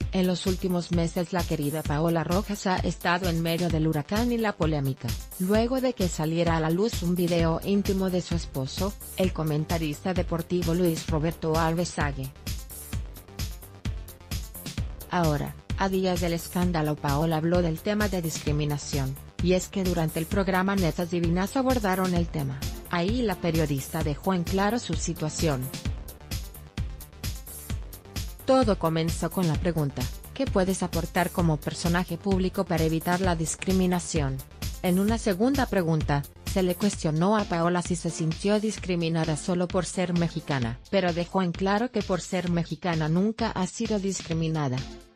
En los últimos meses la querida Paola Rojas ha estado en medio del huracán y la polémica, luego de que saliera a la luz un video íntimo de su esposo, el comentarista deportivo Luis Roberto Alves Sague. Ahora, a días del escándalo, Paola habló del tema de discriminación, y es que durante el programa Netas Divinas abordaron el tema. Ahí la periodista dejó en claro su situación. Todo comenzó con la pregunta: ¿qué puedes aportar como personaje público para evitar la discriminación? En una segunda pregunta, se le cuestionó a Paola si se sintió discriminada solo por ser mexicana, pero dejó en claro que por ser mexicana nunca ha sido discriminada.